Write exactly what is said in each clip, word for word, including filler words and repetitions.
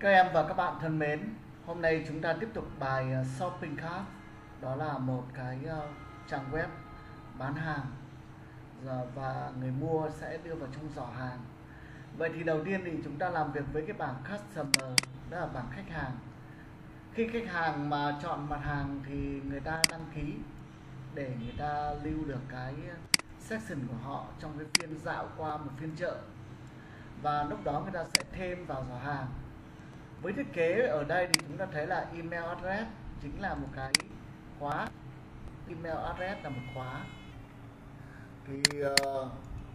Các em và các bạn thân mến, hôm nay chúng ta tiếp tục bài uh, Shopping Cart. Đó là một cái uh, trang web bán hàng và người mua sẽ đưa vào trong giỏ hàng. Vậy thì đầu tiên thì chúng ta làm việc với cái bảng Customer, đó là bảng khách hàng. Khi khách hàng mà chọn mặt hàng thì người ta đăng ký để người ta lưu được cái section của họ trong cái phiên dạo qua một phiên chợ, và lúc đó người ta sẽ thêm vào giỏ hàng. Với thiết kế ở đây thì chúng ta thấy là email address chính là một cái khóa, email address là một khóa. Thì uh,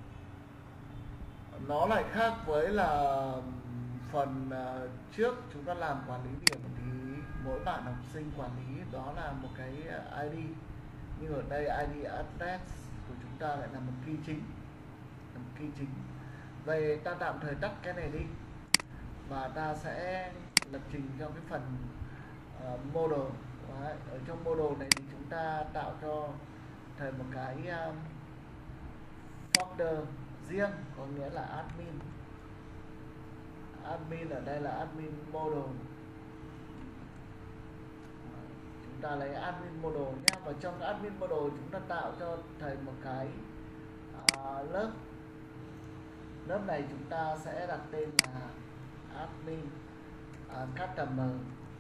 nó lại khác với là phần uh, trước chúng ta làm quản lý điểm thì mỗi bạn học sinh quản lý đó là một cái i đê, nhưng ở đây i đê address của chúng ta lại là một key chính, là một key chính. Vậy ta tạm thời tắt cái này đi và ta sẽ lập trình cho cái phần uh, model. Đấy, ở trong model này thì chúng ta tạo cho thầy một cái um, folder riêng, có nghĩa là admin. Admin ở đây là admin model. Chúng ta lấy admin model nhé, và trong admin model chúng ta tạo cho thầy một cái uh, lớp. Lớp này chúng ta sẽ đặt tên là admin uh, customer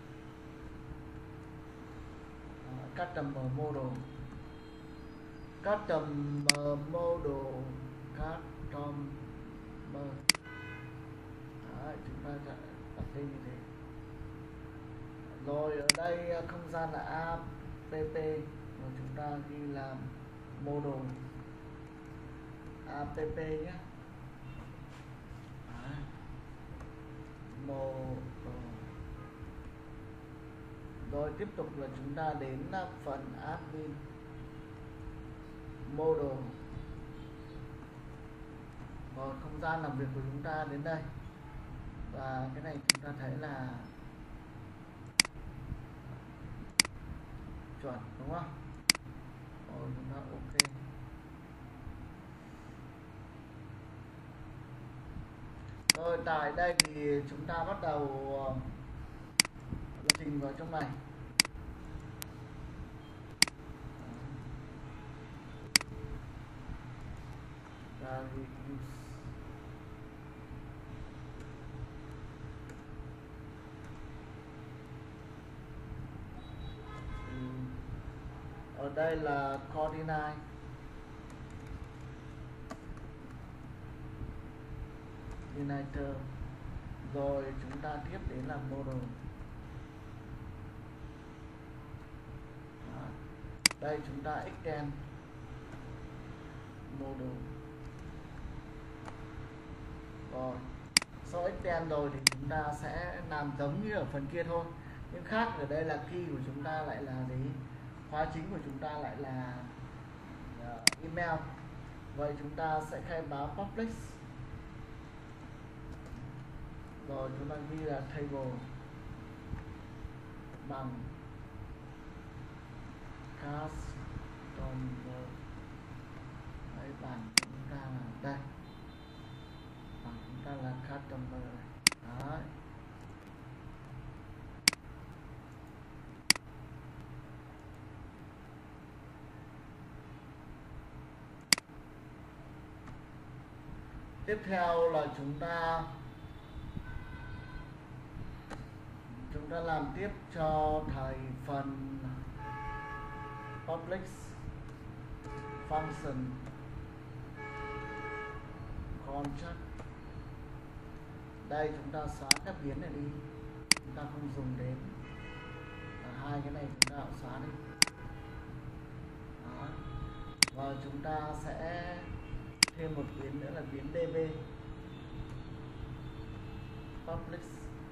uh, customer model customer model customer. Đấy, chúng ta sẽ đặt tên như thế. Rồi ở đây không gian là app, và chúng ta ghi làm model app nhé. Model. Rồi tiếp tục là chúng ta đến phần admin model. Rồi không gian làm việc của chúng ta đến đây, và cái này chúng ta thấy là chuẩn đúng không? Rồi chúng ta ok. Rồi tại đây thì chúng ta bắt đầu lập trình vào trong này. Và ở đây là coordinate, coordinator. Rồi chúng ta tiếp đến là model. Đây chúng ta extend model. Rồi sau extend rồi thì chúng ta sẽ làm giống như ở phần kia thôi, nhưng khác ở đây là key của chúng ta lại là gì? Khóa chính của chúng ta lại là uh, email. Vậy chúng ta sẽ khai báo public. Rồi chúng ta ghi là table bằng customer. Đấy, bảng chúng ta là đây, bảng chúng ta là customer. Đấy. Tiếp theo là chúng ta chúng ta làm tiếp cho thầy phần public function contract. Đây chúng ta xóa các biến này đi, chúng ta không dùng đến. Và hai cái này chúng ta cũng xóa đi. Đó. Và chúng ta sẽ thêm một biến nữa là biến db public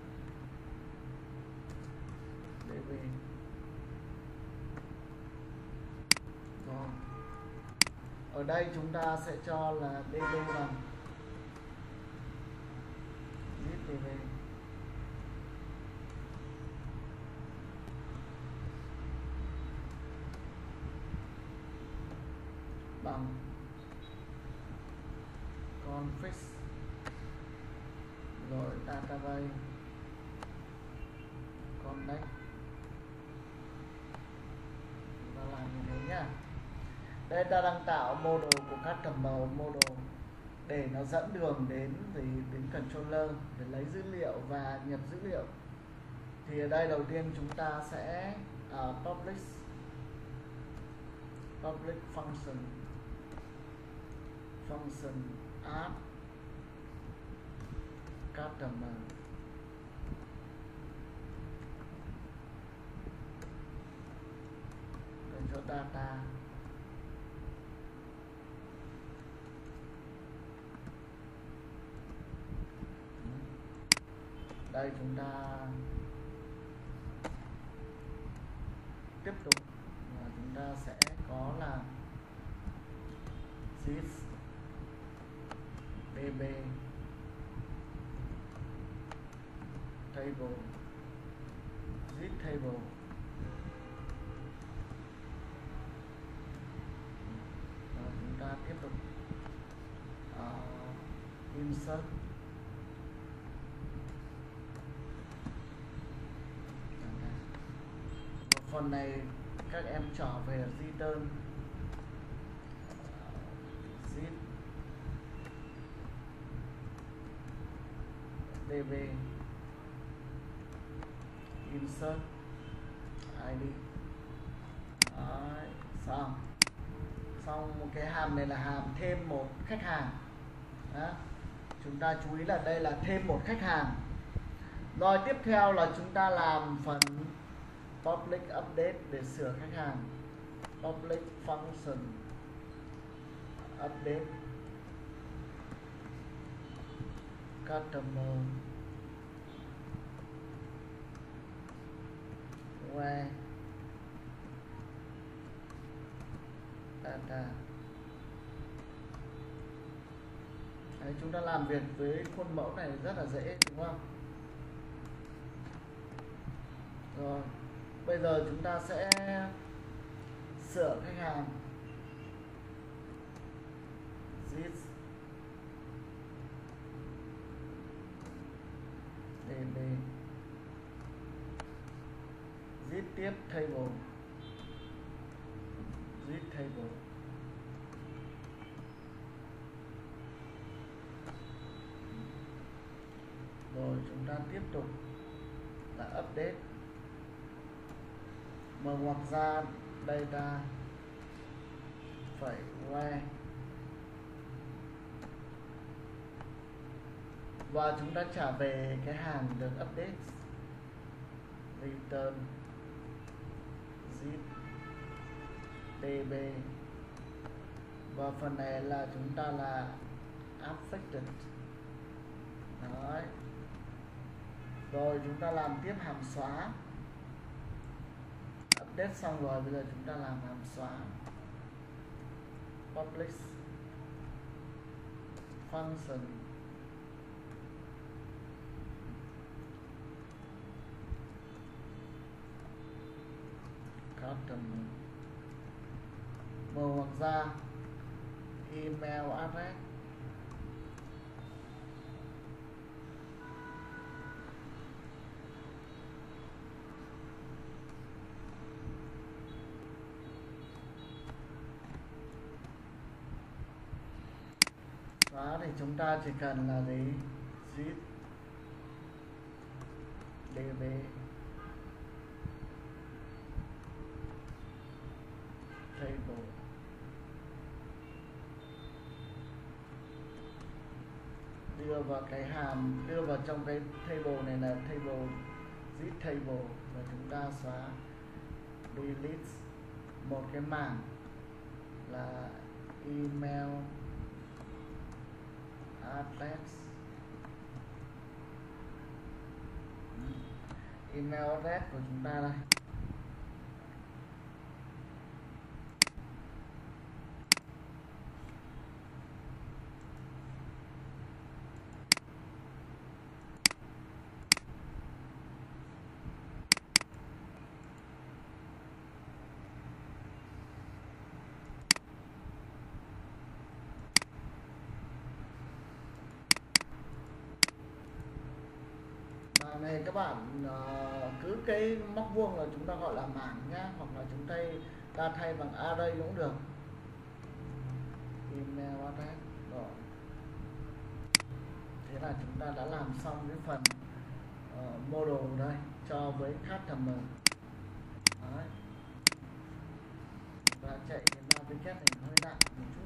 db. Rồi ở đây chúng ta sẽ cho là db bằng db bằng config, rồi database đấy, chúng ta làm như thế nhá. Đây ta đang tạo model của customer model để nó dẫn đường đến gì đến controller để lấy dữ liệu và nhập dữ liệu. Thì ở đây đầu tiên chúng ta sẽ uh, public public function function add customer. Để cho data đây chúng ta tiếp tục và chúng ta sẽ có là this db table this table và chúng ta tiếp tục uh, insert phần này các em trở về return zip db insert id. Đấy, xong xong một cái hàm này là hàm thêm một khách hàng. Đó. Chúng ta chú ý là đây là thêm một khách hàng. Rồi tiếp theo là chúng ta làm phần public update để sửa khách hàng. Public function update customer where data. Đấy, chúng ta làm việc với khuôn mẫu này rất là dễ đúng không? Rồi bây giờ chúng ta sẽ sửa khách hàng. This db this tiếp table this table. Rồi chúng ta tiếp tục là update, mở ngoặc ra data phải where và chúng ta trả về cái hàng được update return zip db và phần này là chúng ta là affected. Đấy. Rồi chúng ta làm tiếp hàm xóa. Update xong rồi, bây giờ chúng ta làm hàm xóa. Public function customer mở ngoặc ra email address đó, thì chúng ta chỉ cần là gì zip db table đưa vào cái hàm đưa vào trong cái table này là table zip table và chúng ta xóa delete một cái mảng là email address email address của chúng ta đây. Này các bạn bạn uh, cứ cái móc vuông là chúng ta gọi là mảng nhá, hoặc là chúng ta ta thay bằng array cũng được. Email address rồi. Thế là chúng ta đã làm xong cái phần uh, model đây cho với customer. Đấy. Và chạy cái navigate này hơi nặng một chút.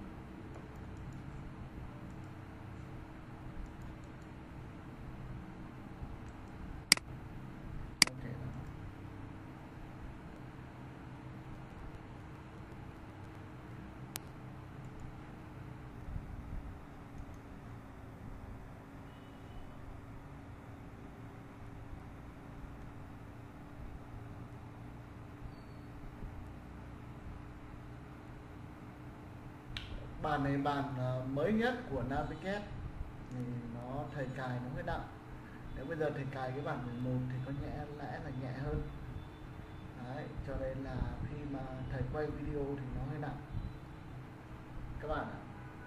Bản này bản mới nhất của Navigate thì nó thầy cài nó hơi nặng. Nếu bây giờ thầy cài cái bản mười một thì có nhẽ lẽ là nhẹ hơn. Đấy, cho nên là khi mà thầy quay video thì nó hơi nặng các bạn ạ.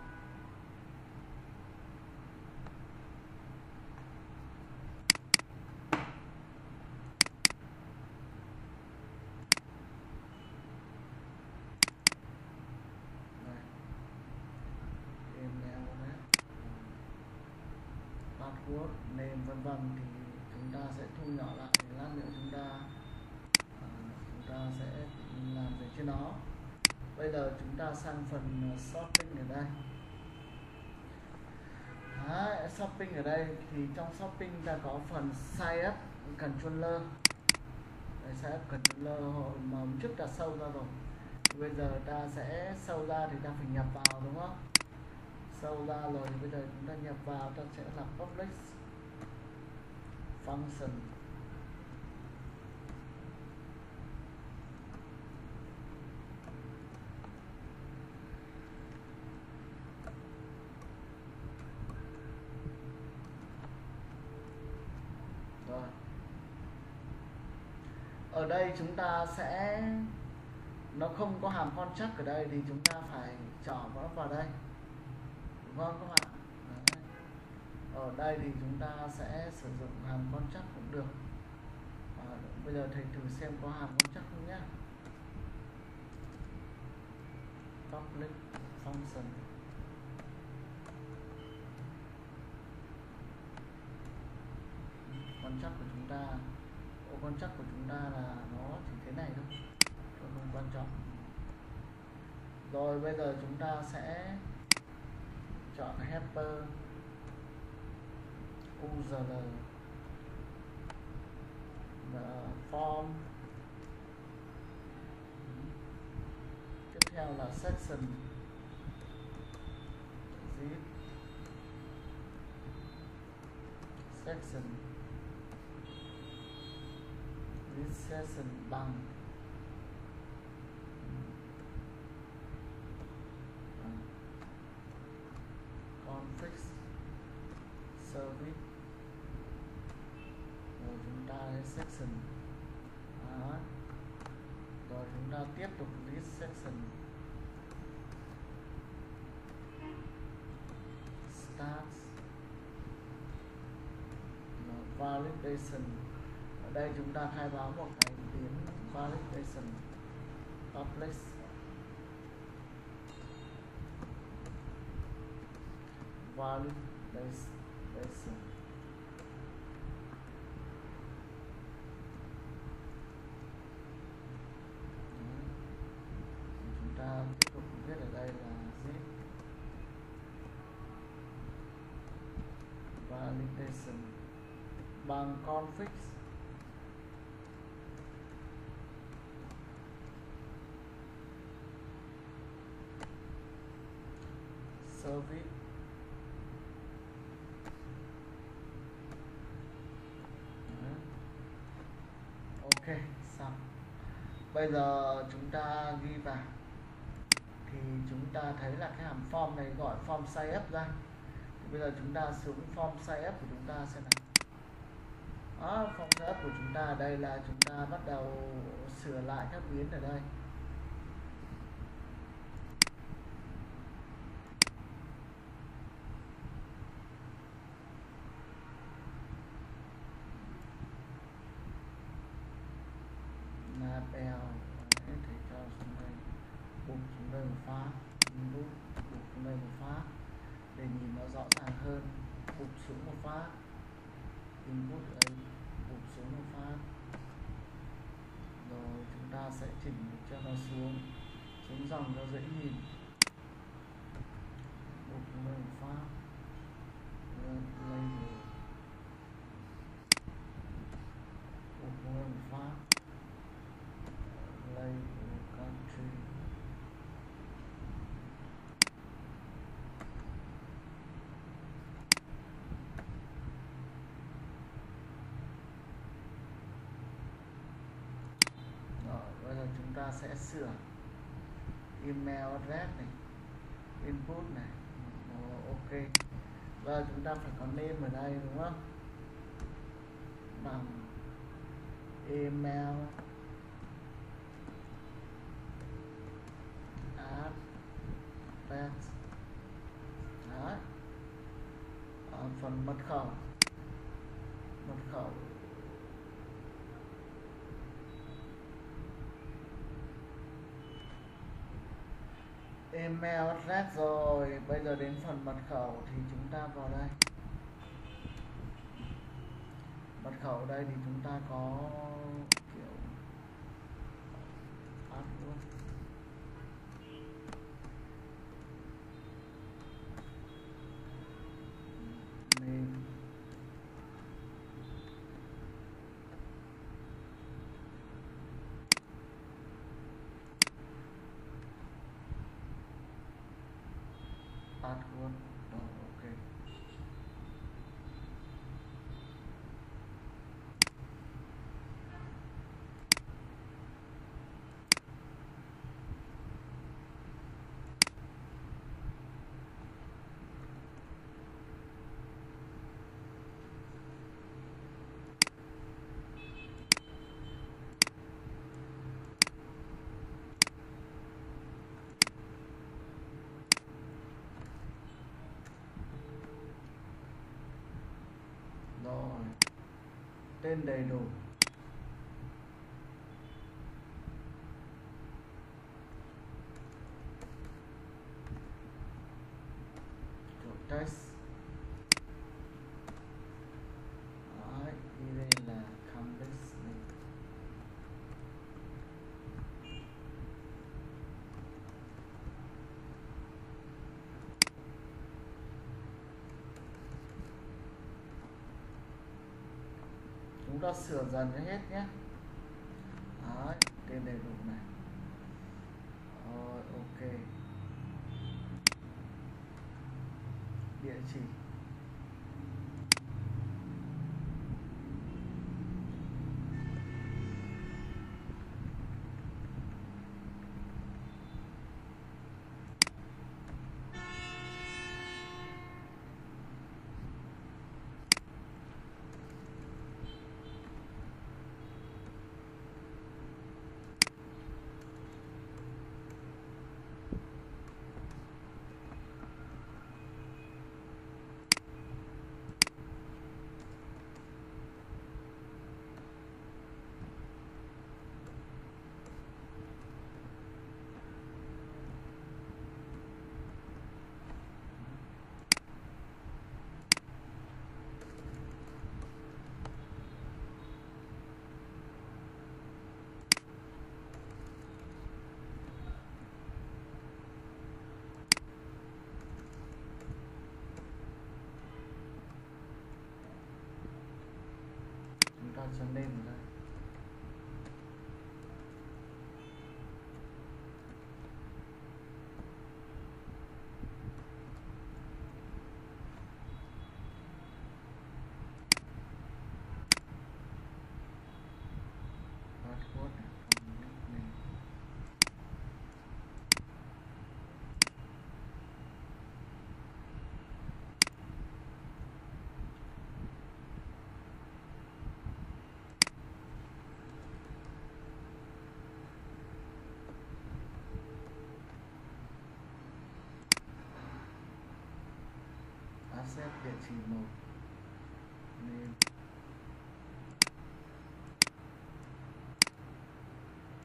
Password, name vân vân thì chúng ta sẽ thu nhỏ lại, để lát nữa chúng ta uh, chúng ta sẽ làm về trên nó. Bây giờ chúng ta sang phần shopping ở đây. Đấy, shopping ở đây thì trong shopping ta có phần sign up controller. Đấy, sign up controller mà hôm trước ta sâu ra rồi. Bây giờ ta sẽ sâu ra thì ta phải nhập vào đúng không? Sâu ra rồi thì bây giờ chúng ta nhập vào, ta sẽ là public function. Rồi. Ở đây chúng ta sẽ, nó không có hàm contract ở đây thì chúng ta phải chọn nó vào đây. Đúng không các bạn? Đấy. Ở đây thì chúng ta sẽ sử dụng hàm contract cũng được. À, bây giờ thầy thử xem có hàm contract không nhé. Public function. Contract của chúng ta, ô contract của chúng ta là nó chỉ thế này thôi, không quan trọng. Rồi bây giờ chúng ta sẽ chọn helper u rờ lờ form. Tiếp theo là section zip section this section bằng config service, rồi chúng ta đến section. Đó. Rồi chúng ta tiếp tục list section start validation. Ở đây chúng ta khai báo một cái tiếng validation public validation. Chúng ta tiếp tục viết ở đây là zip validation bằng config service. Ok, xong. Bây giờ chúng ta ghi vào thì chúng ta thấy là cái hàm form này gọi form sign up ra. Thì bây giờ chúng ta xuống form sign up của chúng ta xem nào. Đó, form sign up của chúng ta ở đây là chúng ta bắt đầu sửa lại các biến ở đây. đeo đấy, thì cho xuống đây, bục xuống đây một phát, input bục xuống đây một phát để nhìn nó rõ ràng hơn, bục xuống một phát, input đây, bục xuống một phát, rồi chúng ta sẽ chỉnh cho nó xuống xuống dòng cho dễ nhìn, bục xuống đây một phát, label bục xuống đây một phát, label country, rồi bây giờ chúng ta sẽ sửa email address này, input này. Ồ, ok, và chúng ta phải có name ở đây đúng không, bằng email address đấy. Ở phần mật khẩu, mật khẩu email address rồi. Bây giờ đến phần mật khẩu thì chúng ta vào đây, mật khẩu đây thì chúng ta có kiểu password, name, password, rồi ok. Rồi, tên đầy đủ, kiểu text đấy, đi đây là complex này. Chúng ta sửa dần cho hết nhé. Đấy, tên đầy đủ này. Rồi, ok. Địa chỉ. Chúng ta cho name vào đây. Password này, from nickname. Asset địa chỉ một, name,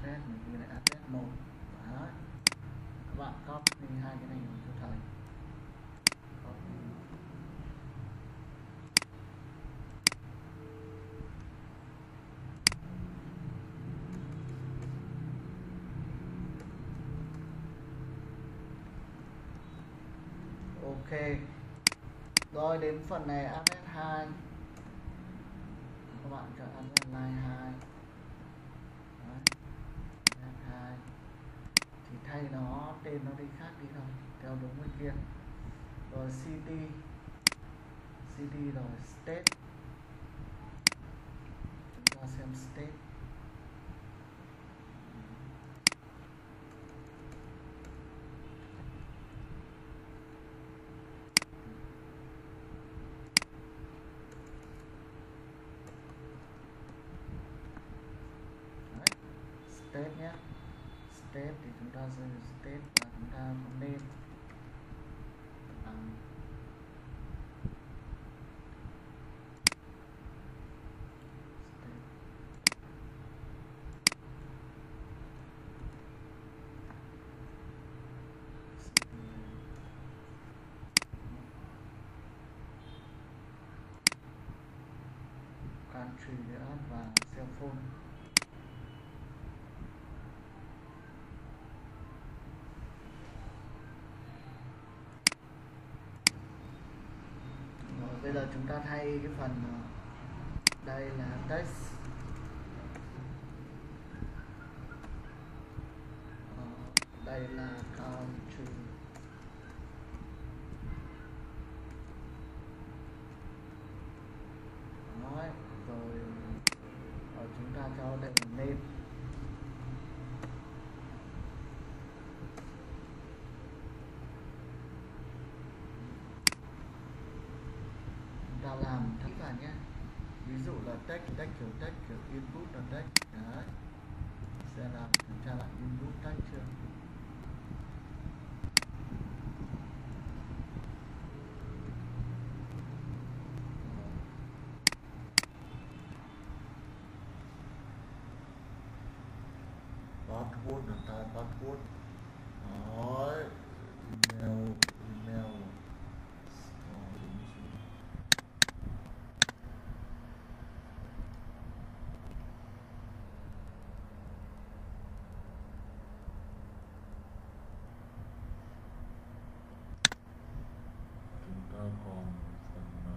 address, mình ghi lại address một. Đấy. Các bạn copy hai cái này cho thầy. Copy. Ok. Rồi đến phần này address hai. Các bạn cho address line hai. Đấy. address hai. Thì thay nó tên nó đi khác đi thôi, theo đúng bên kia. Rồi city. City rồi state. Chúng ta xem state. State nhé. State thì chúng ta sẽ state và chúng ta có name bằng state. Country nữa và cell phone. Bây giờ chúng ta thay cái phần đây là text, đây là country, nói rồi ở chúng ta cho đây là name. Ta làm tất cả nhé, ví dụ là text text kiểu text kiểu input là text. Đấy, sẽ làm kiểm tra lại input text chưa. Password là ta password. Đấy, email email còn phần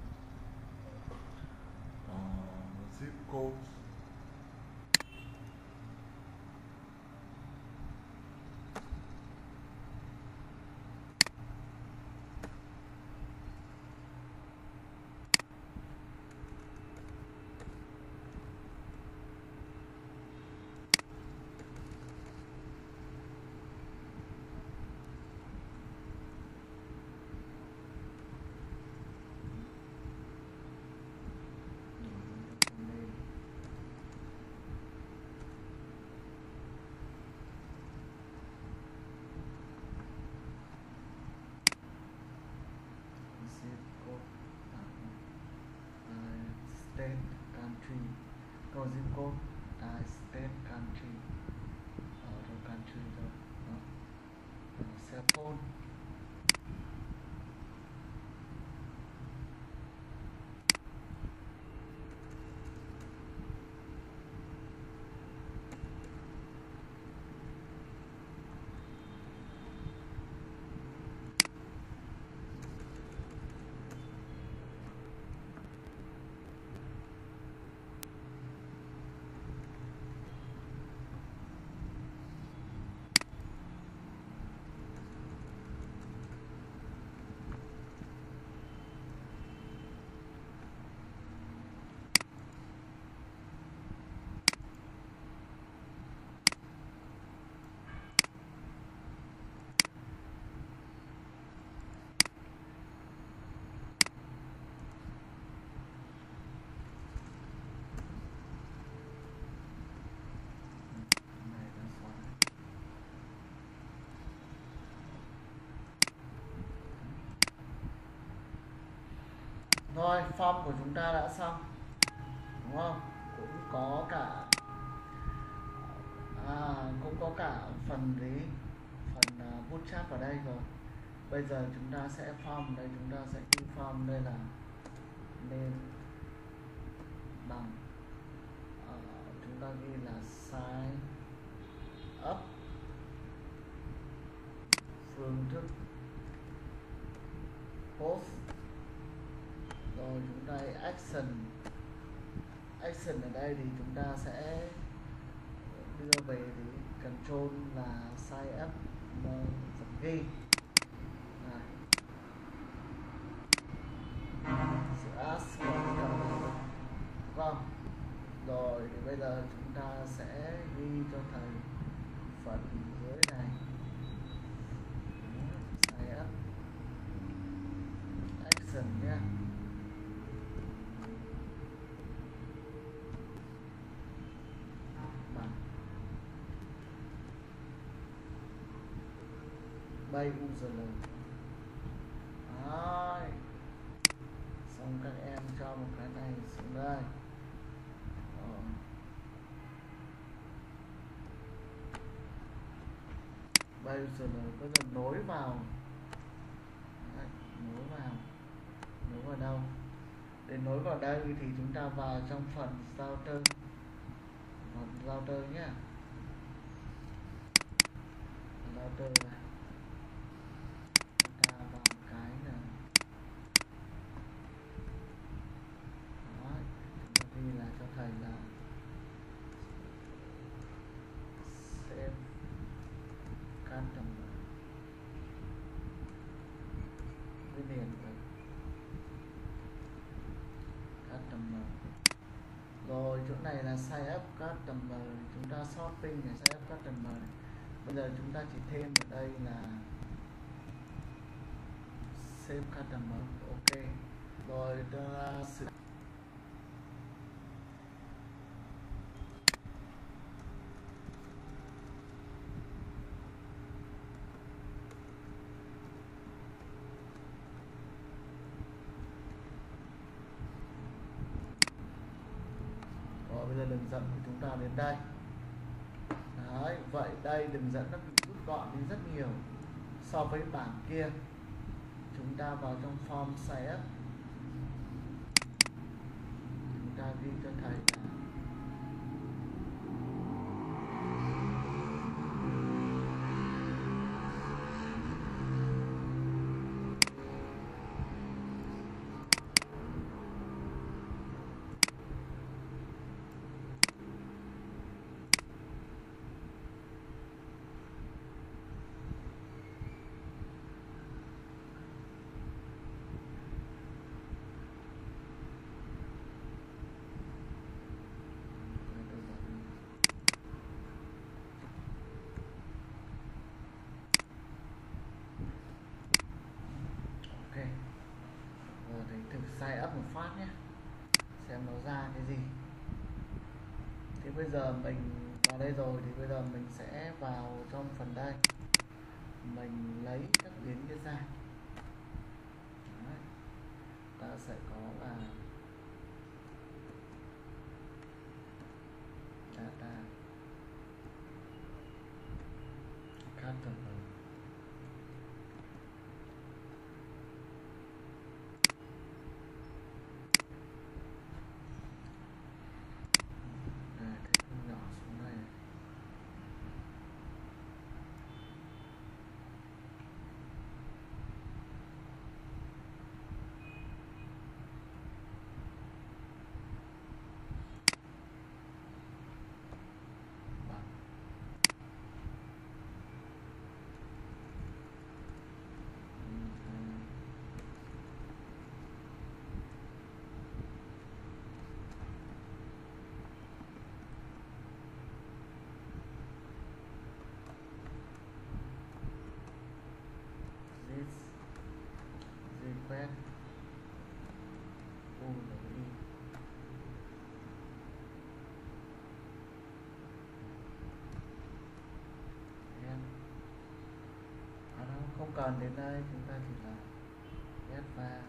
uh, zip code. State country, rồi zip code, uh, state country, uh, rồi country rồi, uh, cell phone. Rồi, form của chúng ta đã xong, đúng không? Cũng có cả cả phần lý phần uh, bootstrap ở đây rồi. Bây giờ chúng ta sẽ form đây, chúng ta sẽ ghi form đây là name bằng uh, chúng ta ghi là sign up, phương thức post, rồi chúng ta action action ở đây thì chúng ta sẽ đưa về thì control là sign up phần ghi sự ask com. Rồi thì bây giờ chúng ta sẽ ghi cho thầy phần dưới này sign up action nhé. Bay user đấy. Xong các em cho một cái này xuống đây. Ờ. Bay user bây giờ nối vào đấy, nối vào nối vào đâu? Để nối vào đây thì chúng ta vào trong phần router, phần router nhé, router này. Là cho thầy là save customer với điền rồi customer. Rồi chỗ này là sign up customer, chúng ta shopping này, sign up customer này. Bây giờ chúng ta chỉ thêm ở đây là save customer. Ok rồi, uh, sự bây giờ đường dẫn của chúng ta đến đây. Đấy, vậy đây đường dẫn nó bị rút gọn đi rất nhiều so với bản kia. Chúng ta vào trong form sign up, chúng ta ghi cho thầy là sign up một phát nhé, xem nó ra cái gì. Thế bây giờ mình vào đây rồi thì bây giờ mình sẽ vào trong phần đây, mình lấy các biến cái ra. Đấy. Ta sẽ có là data customer, request u đi. À, nó không cần đến đây, chúng ta chỉ là get va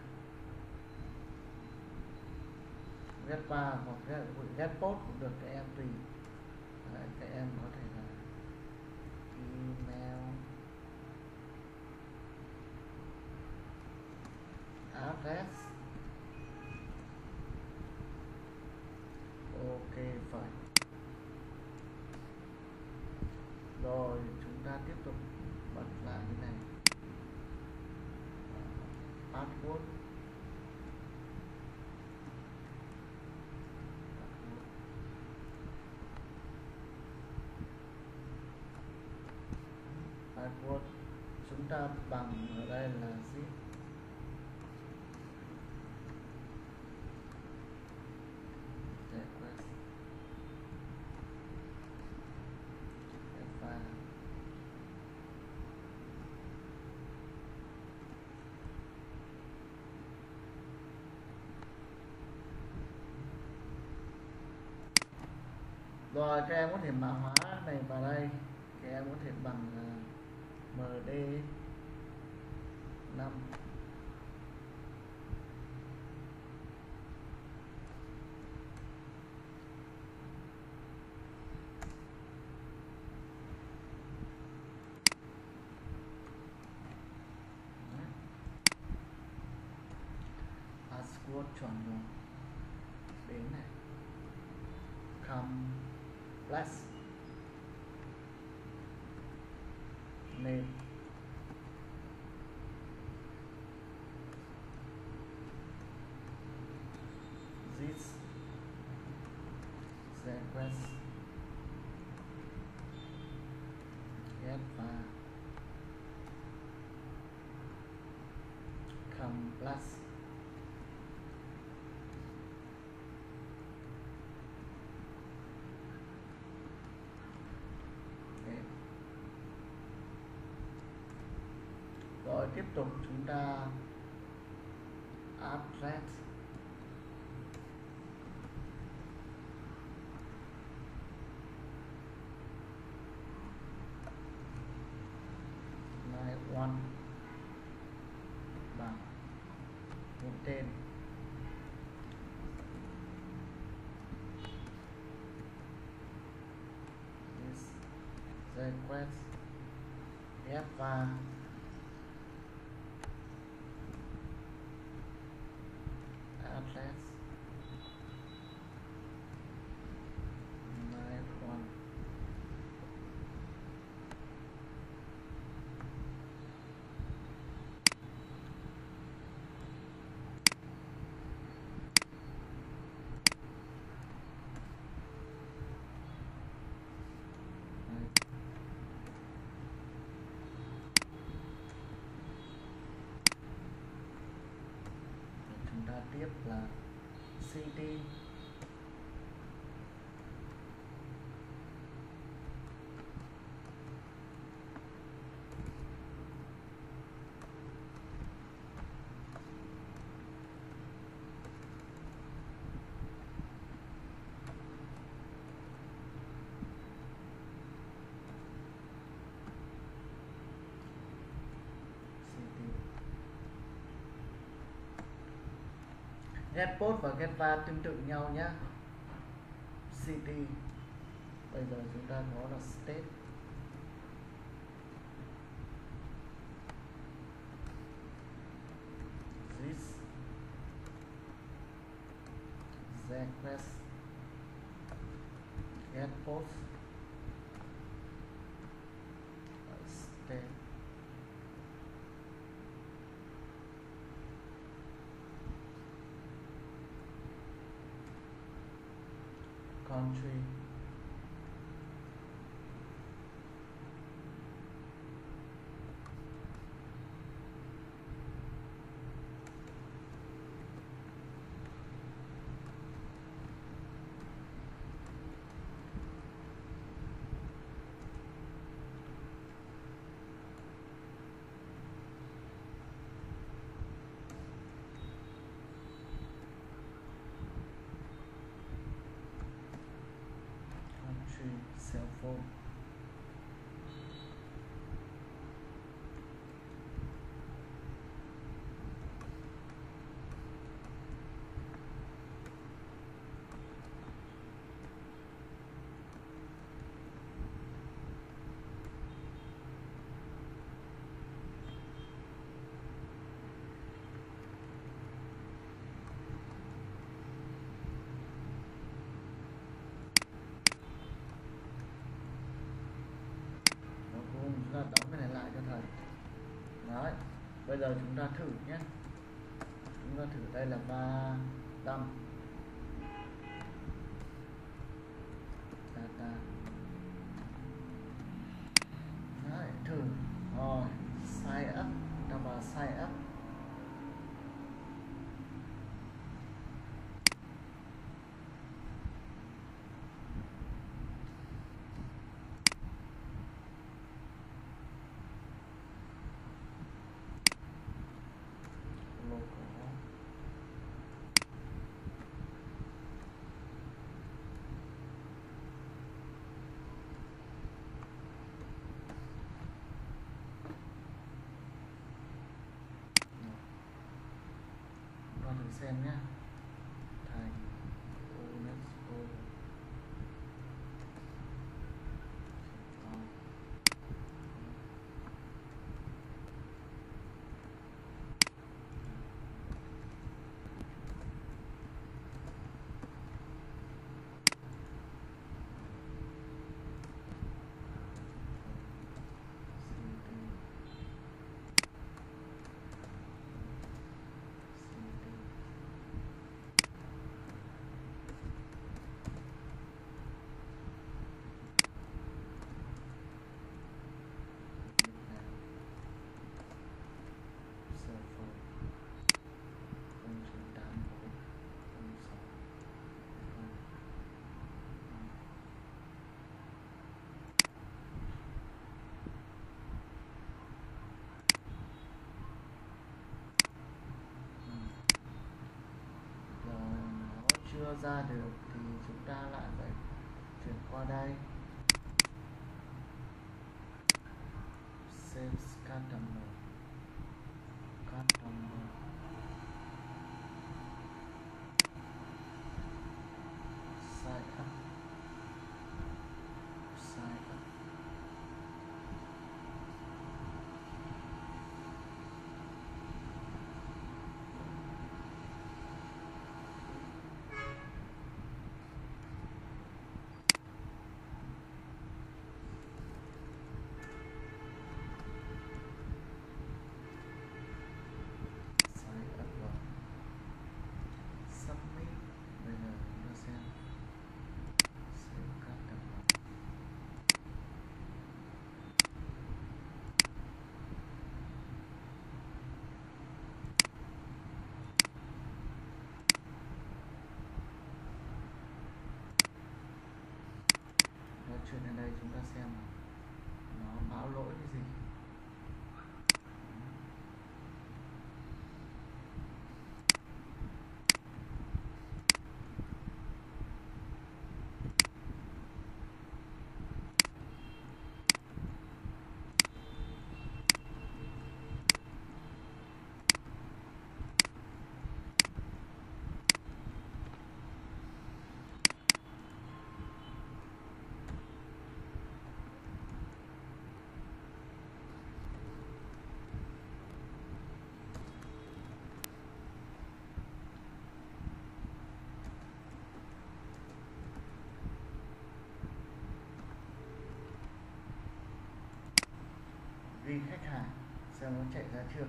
get va hoặc get, get post cũng được, các em tùy. Đấy, các em có thể là Rồi chúng ta tiếp tục bật lại cái này, password. Password chúng ta bằng ở đây là zip request file. Rồi các em có thể mã hóa này vào đây, các em có thể bằng uh, em đê năm. Password chuẩn rồi, đến này complex name this request get và complex. Rồi tiếp tục chúng ta address nine one bằng một tên this request get và address nine one. Chúng ta tiếp là city getPost và getVar tương tự nhau nhé. City bây giờ chúng ta có là state this request getPost state country cell phone. bây giờ chúng ta thử nhé. Chúng ta thử đây là ba lăm data. Đấy, thử rồi, sign up, ta vào sign up. Xem nhé, thành UNESCO. Chưa ra được thì chúng ta lại phải chuyển qua đây save customer customer sign up sign up. Chuyện ở đây chúng ta xem nó báo lỗi cái gì. Ghi khách hàng xem nó chạy ra chưa.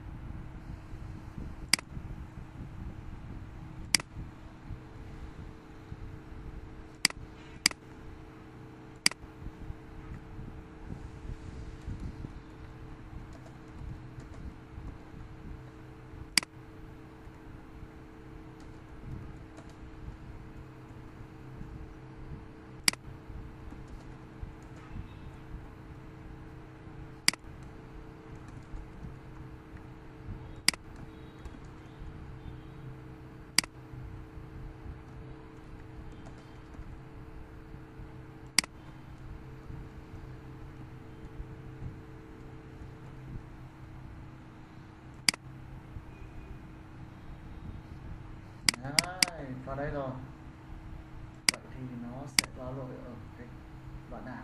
Đấy, vào đây rồi. Vậy thì nó sẽ báo lỗi ở cái đoạn nào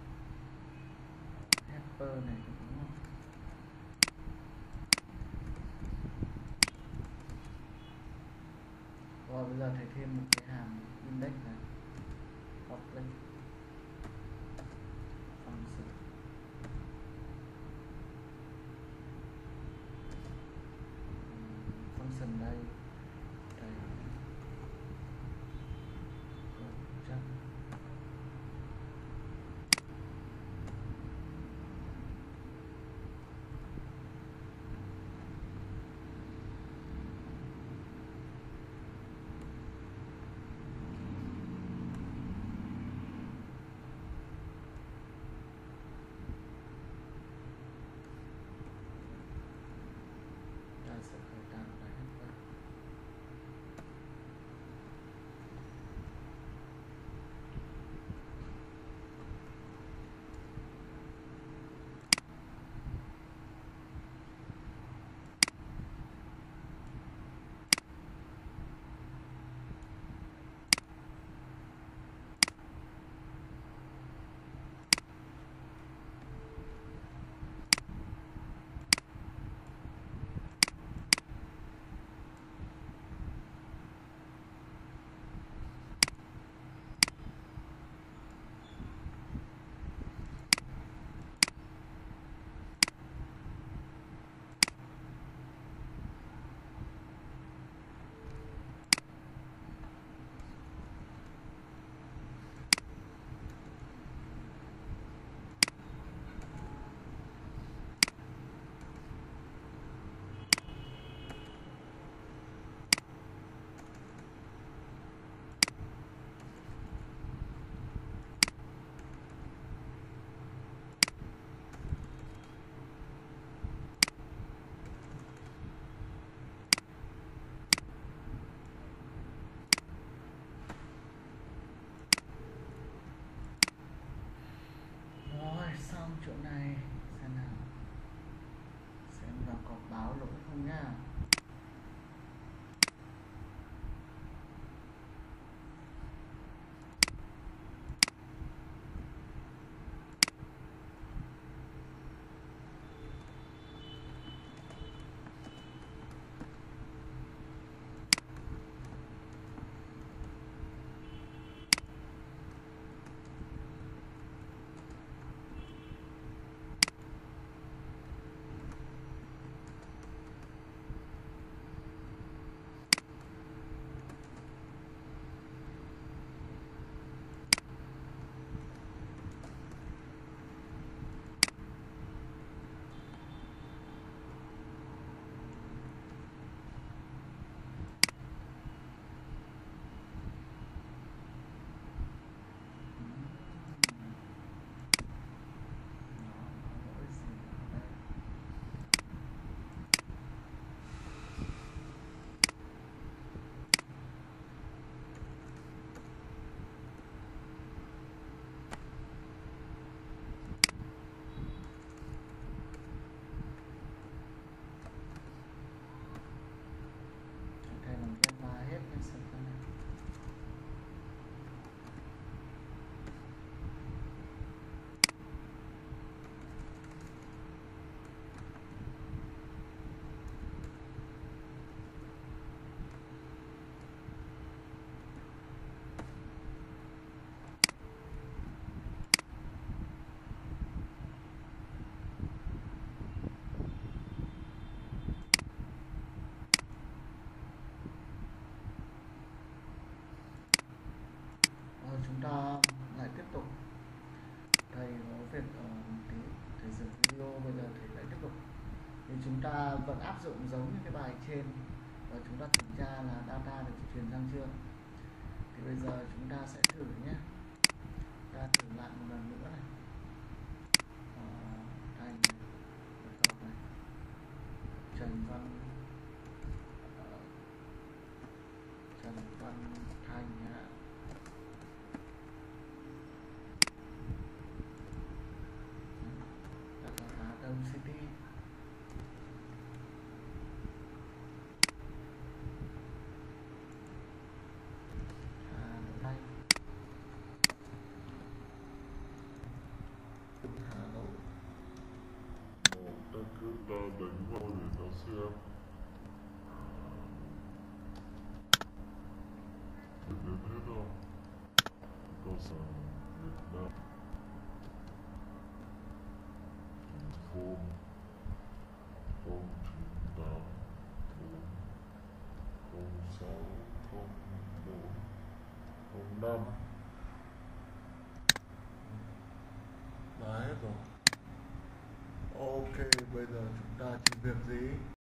helper này đúng không? Rồi bây giờ thầy thêm một cái hàm index này, public function xong chỗ này, xem nào, xem vào có báo lỗi không nha. Chúng ta lại tiếp tục. Thầy có việc ở một tí, thầy dừng video, bây giờ thầy lại tiếp tục. Thì chúng ta vẫn áp dụng giống như cái bài trên và chúng ta kiểm tra là data được truyền sang chưa. Thì bây giờ chúng ta sẽ thử nhé. Ta thử lại một lần nữa này. Ờ, Thành này, Trần Văn uh, Trần Văn Thành ạ. City. Hà Nội. Hà Nội. Một ta cứ ta đánh vào để ta xem. Để đến hết không? Cơ sở Việt Nam. Phone không chín tám bốn không sáu không bốn không năm. Đã hết rồi. Ok, bây giờ chúng ta chỉ việc gì?